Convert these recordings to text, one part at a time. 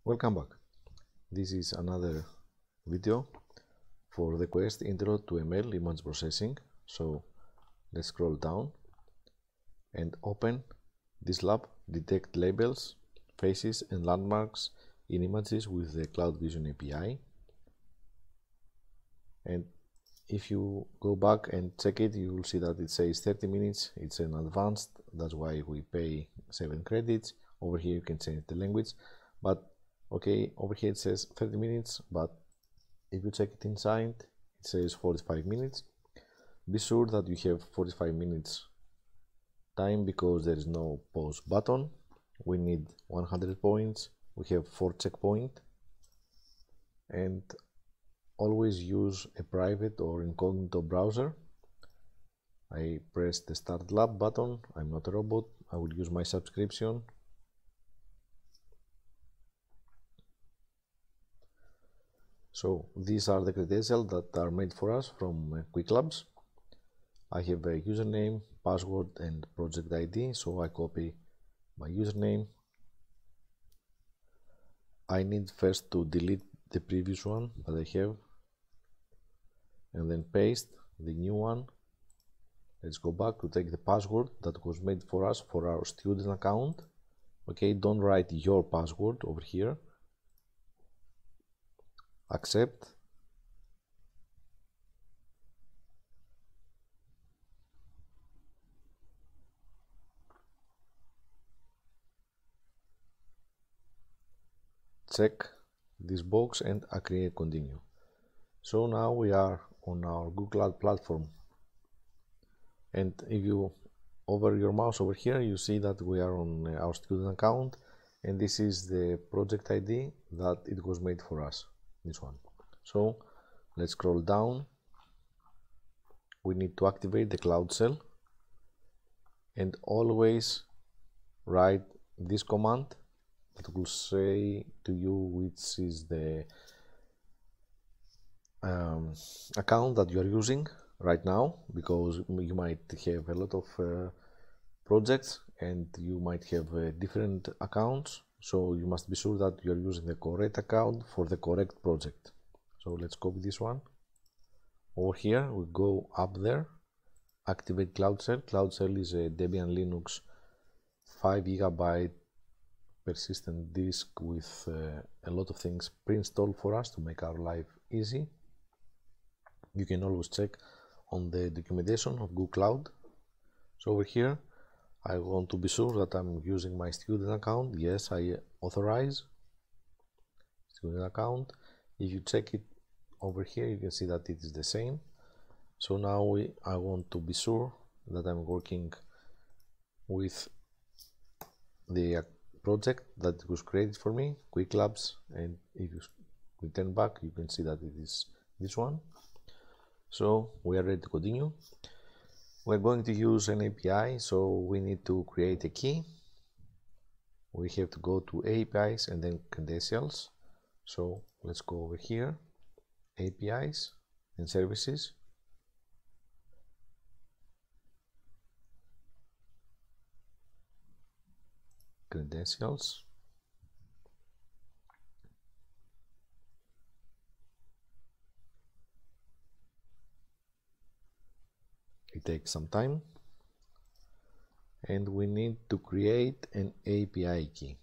Welcome back. This is another video for the quest Intro to ML Image Processing. So let's scroll down and open this lab, detect labels, faces and landmarks in images with the Cloud Vision API. And if you go back and check it, you will see that it says 30 minutes. It's an advanced, that's why we pay 7 credits. Over here you can change the language, but okay, over here it says 30 minutes, but if you check it inside, it says 45 minutes. Be sure that you have 45 minutes time because there is no pause button. We need 100 points. We have 4 checkpoints. And always use a private or incognito browser. I press the Start Lab button. I'm not a robot. I will use my subscription. So these are the credentials that are made for us from Quick Labs. I have a username, password and project ID, so I copy my username. I need first to delete the previous one that I have and then paste the new one. Let's go back to take the password that was made for us for our student account. Okay, don't write your password over here. Accept. Check this box and agree and continue. So now we are on our Google Cloud platform, and if you hover your mouse over here, you see that we are on our student account, and this is the project ID that it was made for us, this one. So let's scroll down. We need to activate the Cloud Shell and always write this command that will say to you which is the account that you are using right now, because you might have a lot of projects and you might have different accounts, so you must be sure that you are using the correct account for the correct project. So let's copy this one. Over here we go up there, activate Cloud Shell. Cloud Shell is a Debian Linux 5 GB persistent disk with a lot of things pre-installed for us to make our life easy. You can always check on the documentation of Google Cloud. So over here I want to be sure that I'm using my student account. Yes, I authorize student account. If you check it over here, you can see that it is the same. So now I want to be sure that I'm working with the project that was created for me, Quick Labs, and if you return back, you can see that it is this one. So we are ready to continue. We're going to use an API, so we need to create a key. We have to go to APIs and then credentials. So let's go over here, APIs and services. Credentials. It takes some time, and we need to create an API key.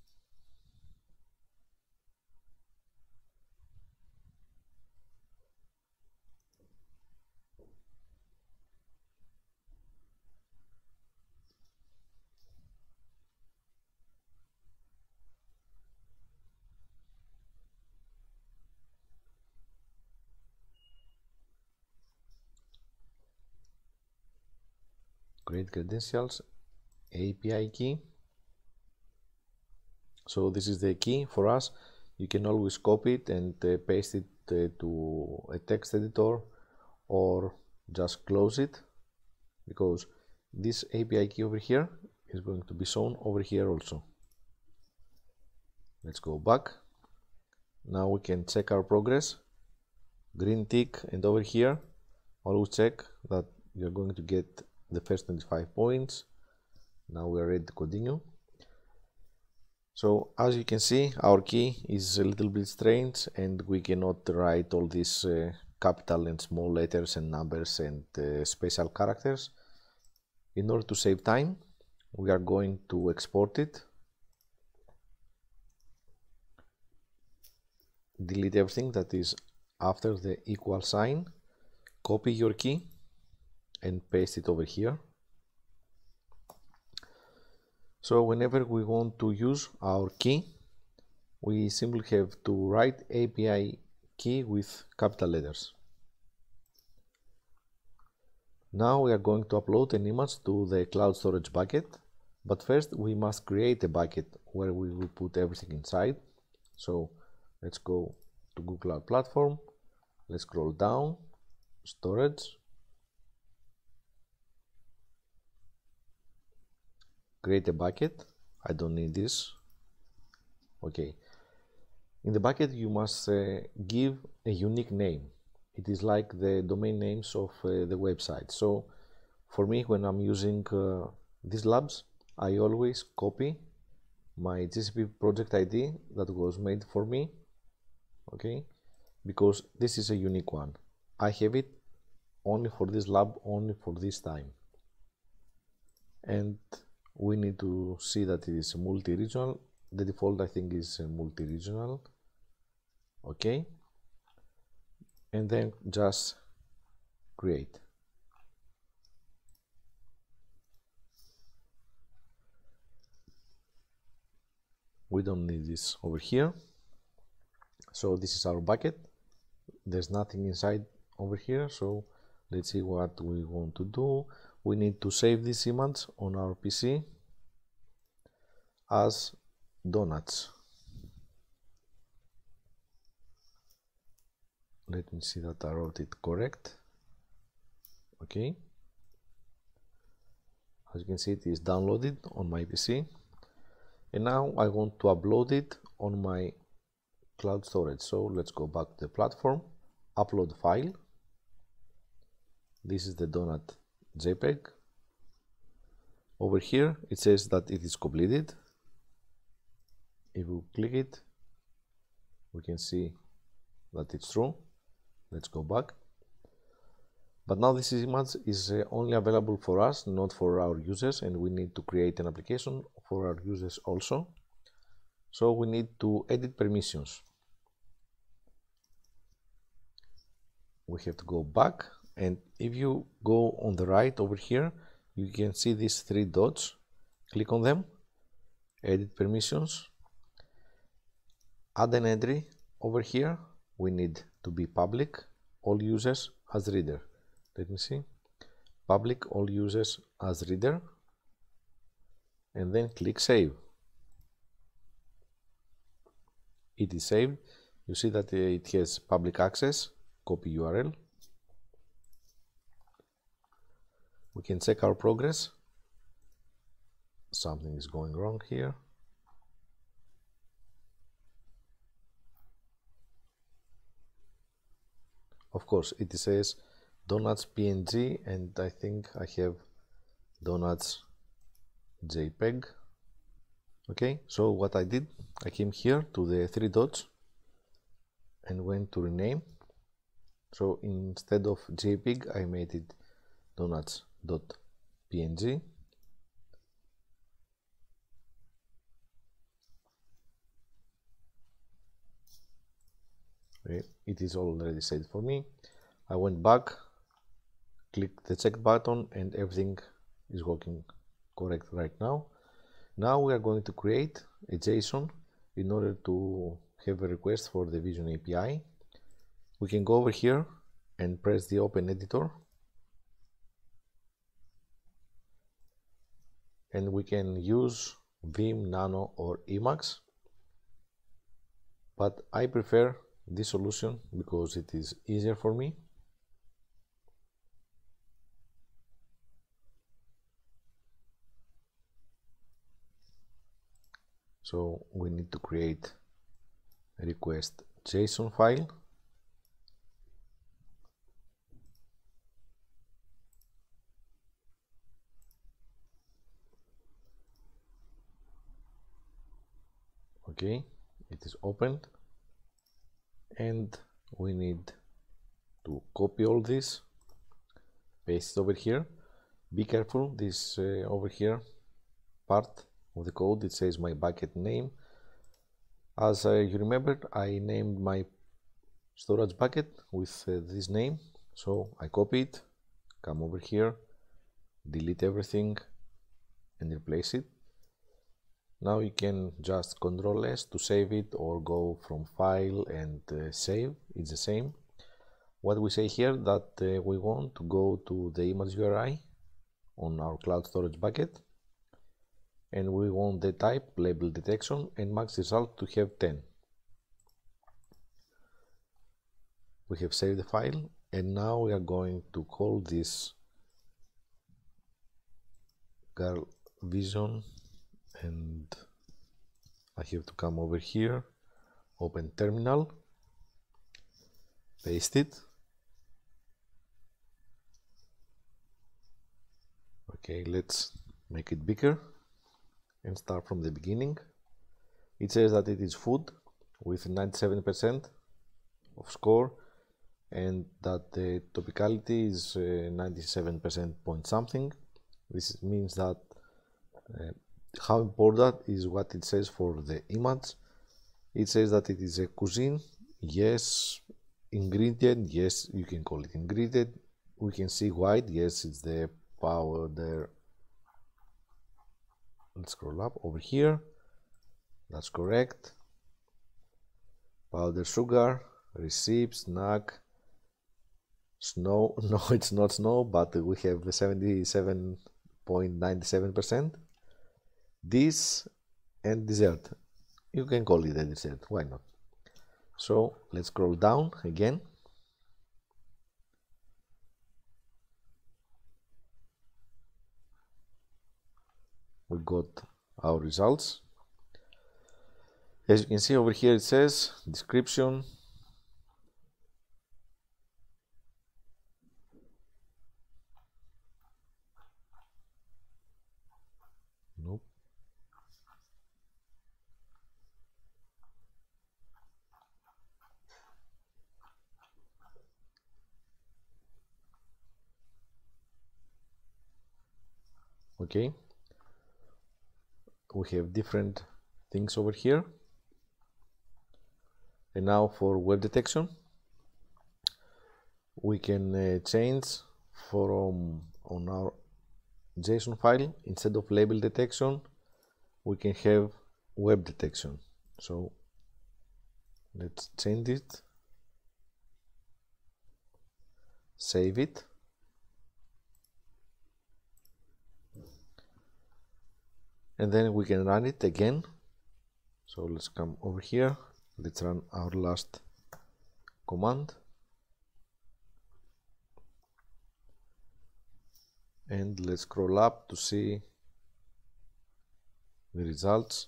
Create credentials, API key. So this is the key for us. You can always copy it and paste it to a text editor, or just close it, because this API key over here is going to be shown over here also. Let's go back. Now we can check our progress. Green tick, and over here always check that you're going to get the first 25 points. Now we are ready to continue. So as you can see, our key is a little bit strange and we cannot write all these capital and small letters and numbers and special characters. In order to save time, we are going to export it, delete everything that is after the equal sign, copy your key and paste it over here. So whenever we want to use our key, we simply have to write API key with capital letters. Now we are going to upload an image to the cloud storage bucket, but first we must create a bucket where we will put everything inside. So let's go to Google Cloud Platform, let's scroll down, storage, create a bucket. I don't need this. Okay. In the bucket you must give a unique name. It is like the domain names of the website. So for me, when I'm using these labs, I always copy my GCP project ID that was made for me, okay, because this is a unique one. I have it only for this lab, only for this time, and we need to see that it is multi-regional. The default, I think, is multi-regional, okay, and then just create. We don't need this over here. So this is our bucket. There's nothing inside over here. So let's see what we want to do. We need to save this image on our PC as donuts. Let me see that I wrote it correct. Okay. As you can see, it is downloaded on my PC. And now I want to upload it on my cloud storage. So let's go back to the platform, upload file. This is the donut JPEG. Over here it says that it is completed. If we click it, we can see that it's true. Let's go back. But now this image is only available for us, not for our users, and we need to create an application for our users also. So we need to edit permissions. We have to go back, and if you go on the right over here, you can see these three dots. Click on them, edit permissions, add an entry. Over here we need to be public, all users as reader. Let me see, public all users as reader, and then click save. It is saved. You see that it has public access, copy URL. We can check our progress. Something is going wrong here. Of course, it says donuts PNG, and I think I have donuts JPEG. Okay, so what I did, I came here to the three dots and went to rename. So instead of JPEG, I made it donuts.png. Okay, it is already set for me. I went back, clicked the check button, and everything is working correct right now. Now we are going to create a JSON in order to have a request for the Vision API. We can go over here and press the open editor, and we can use Vim, Nano or Emacs, but I prefer this solution because it is easier for me. So we need to create a request JSON file. Okay, it is opened, and we need to copy all this, paste it over here. Be careful, this over here part of the code, it says my bucket name. As you remembered, I named my storage bucket with this name, so I copy it, come over here, delete everything and replace it. Now you can just Ctrl S to save it, or go from file and save, it's the same. What we say here that we want to go to the image URI on our cloud storage bucket, and we want the type label detection and max result to have 10. We have saved the file, and now we are going to call this girl vision, and I have to come over here, open terminal, paste it. Okay, let's make it bigger and start from the beginning. It says that it is food with 97% of score, and that the topicality is 97% point something. This means that how important is what it says for the image. It says that it is a cuisine, yes. Ingredient, yes, you can call it ingredient. We can see white, yes, it's the powder. Let's scroll up over here, that's correct. Powder sugar, receipt, snack, snow, no, it's not snow, but we have 77.97%. This and dessert, you can call it a dessert, why not? So let's scroll down again. We got our results. As you can see over here, it says description, nope. Okay, we have different things over here. And now for web detection, we can change from on our JSON file, instead of label detection, we can have web detection. So let's change it, save it, and then we can run it again. So let's come over here, let's run our last command, and let's scroll up to see the results.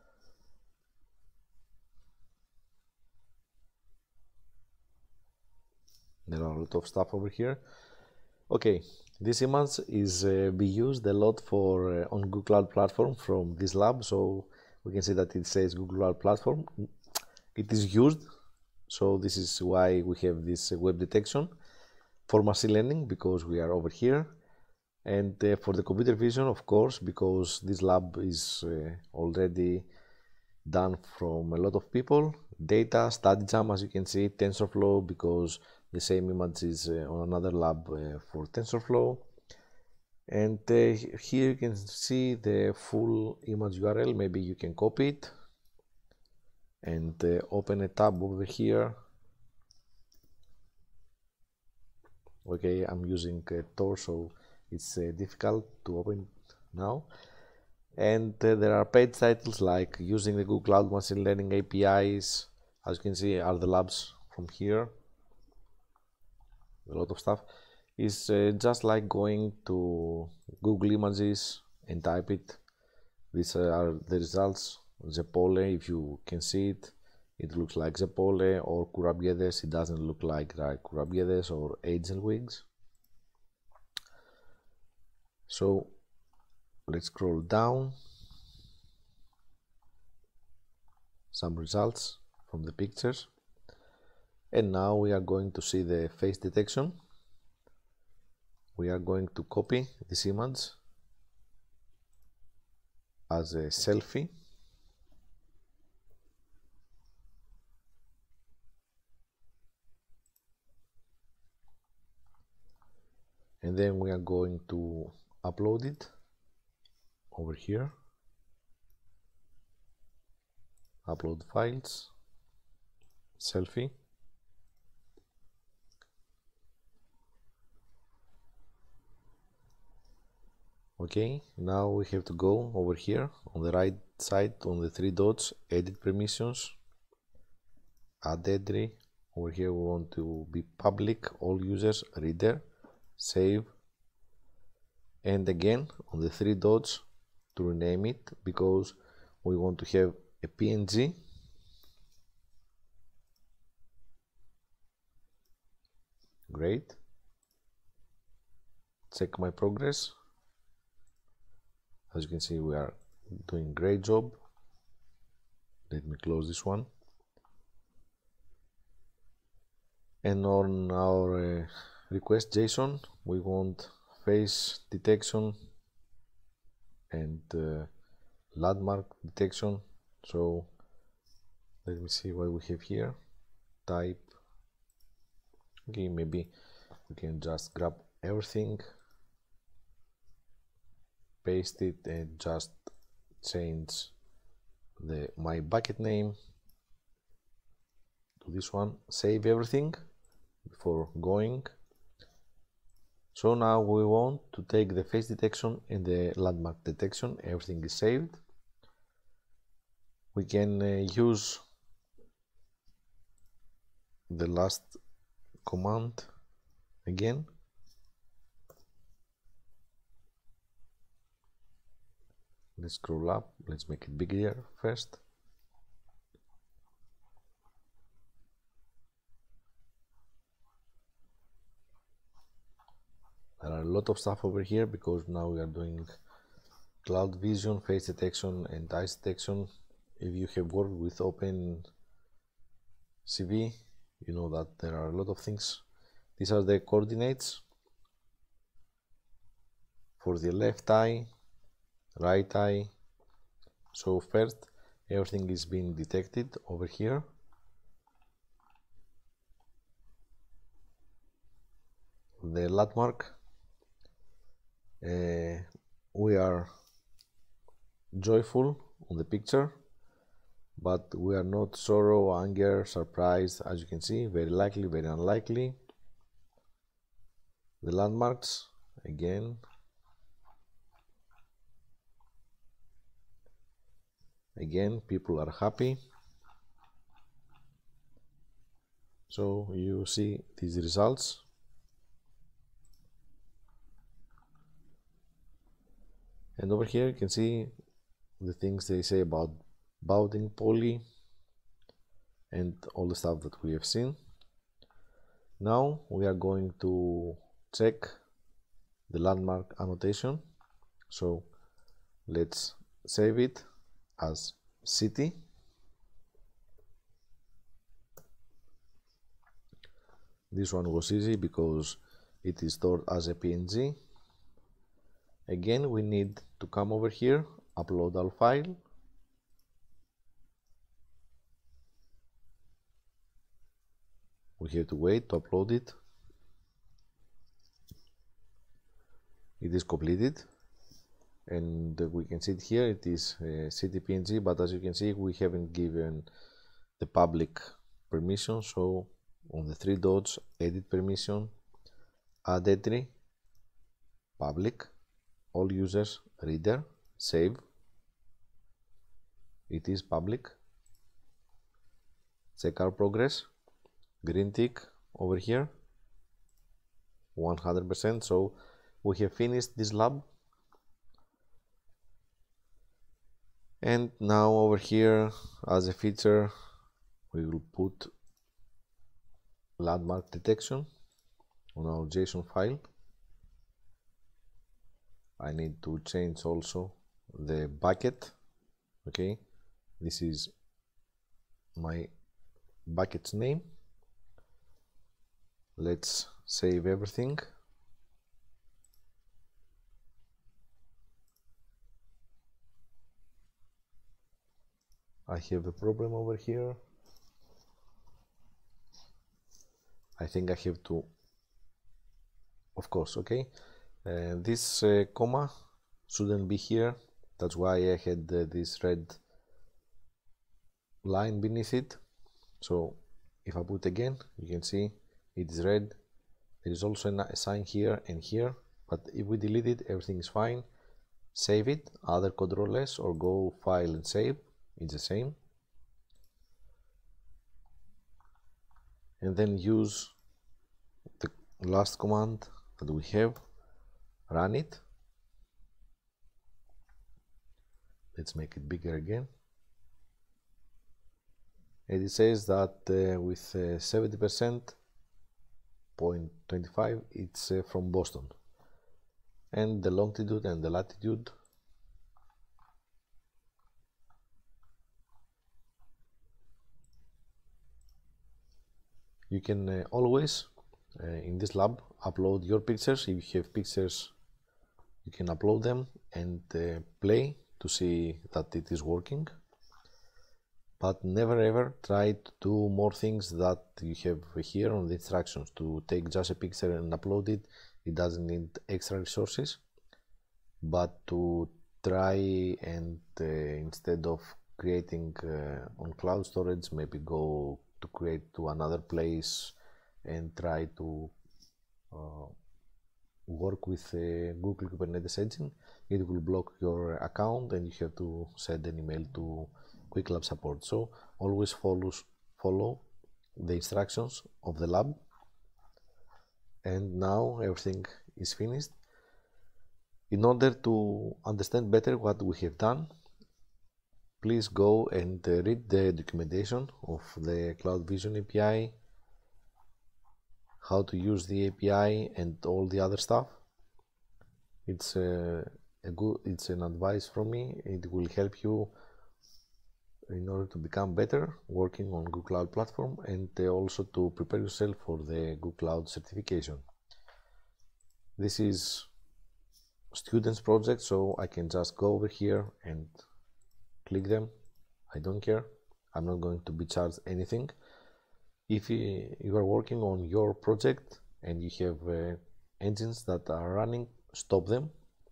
There are a lot of stuff over here. Okay, this image is be used a lot for on Google Cloud Platform from this lab, so we can see that it says Google Cloud Platform. It is used, so this is why we have this web detection for machine learning, because we are over here, and for the computer vision, of course, because this lab is already done from a lot of people. Data, study jam, as you can see, TensorFlow, because the same image is on another lab for TensorFlow. And here you can see the full image URL. Maybe you can copy it and open a tab over here. Okay, I'm using Tor, so it's difficult to open now. And there are page titles like using the Google Cloud Machine Learning APIs. As you can see, are the labs from here. A lot of stuff. Is just like going to Google Images and type it. These are the results. Zepole, if you can see it, it looks like Zepole, or Kurabiedes, it doesn't look like Kurabiedes or Agelwigs. So let's scroll down. some results from the pictures. And now we are going to see the face detection. We are going to copy this image as a selfie. And then we are going to upload it over here. Upload files, selfie. Okay, now we have to go over here on the right side on the three dots, edit permissions, add entry. Over here we want to be public, all users, reader, save, and again on the three dots to rename it because we want to have a PNG. Great. Check my progress. As you can see, we are doing a great job. Let me close this one. And on our request JSON, we want face detection and landmark detection. So let me see what we have here. Type. Okay, maybe we can just grab everything, paste it, and just change my bucket name to this one. Save everything before going. So now we want to take the face detection and the landmark detection. Everything is saved. We can use the last command again. Let's scroll up. Let's make it bigger first. There are a lot of stuff over here because now we are doing cloud vision, face detection, and eyes detection. If you have worked with OpenCV, you know that there are a lot of things. These are the coordinates for the left eye, right eye. So first, everything is being detected over here. The landmark. We are joyful on the picture, but we are not sorrow, anger, surprised. As you can see, very likely, very unlikely. The landmarks again. Again, people are happy. So you see these results. And over here you can see the things they say about bounding poly and all the stuff that we have seen. Now we are going to check the landmark annotation. So let's save it as city. This one was easy because it is stored as a PNG. Again, we need to come over here, upload our file. We have to wait to upload it. It is completed, and we can see it here. It is CTPNG, but as you can see, we haven't given the public permission. So on the three dots, edit permission, add entry, public, all users, reader, save. It is public. Check our progress. Green tick over here, 100%. So we have finished this lab. And now over here, as a feature, we will put landmark detection on our JSON file. I need to change also the bucket. Okay, this is my bucket's name. Let's save everything. I have a problem over here. I think I have to, of course, okay. This comma shouldn't be here. That's why I had this red line beneath it. So if I put again, you can see it is red. There is also a sign here and here, but if we delete it, everything is fine. Save it, either Ctrl S or go File and Save. It's the same. And then use the last command that we have, run it. Let's make it bigger again. And it says that with 70.25 it's from Boston. And the longitude and the latitude, you can always in this lab upload your pictures. If you have pictures, you can upload them and play to see that it is working, but never ever try to do more things that you have here on the instructions. To take just a picture and upload it, it doesn't need extra resources, but to try and instead of creating on cloud storage, maybe go to create to another place and try to work with Google Kubernetes engine. It will block your account and you have to send an email to Quick Lab support. So always follow the instructions of the lab. And now everything is finished. In order to understand better what we have done, please go and read the documentation of the Cloud Vision API, how to use the API and all the other stuff. It's an advice from me. It will help you in order to become better working on Google Cloud Platform, and also to prepare yourself for the Google Cloud certification. This is students project, so I can just go over here and click them. I don't care. I'm not going to be charged anything. If you are working on your project and you have engines that are running, stop them.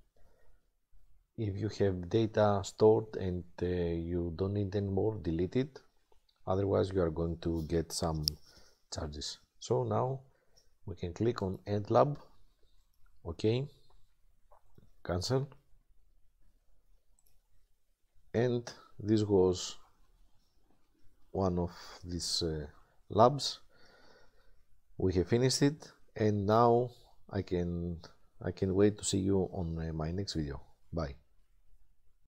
If you have data stored and you don't need anymore, delete it. Otherwise, you are going to get some charges. So now we can click on End Lab. OK. Cancel. And this was one of these labs. We have finished it, and now I can wait to see you on my next video. Bye.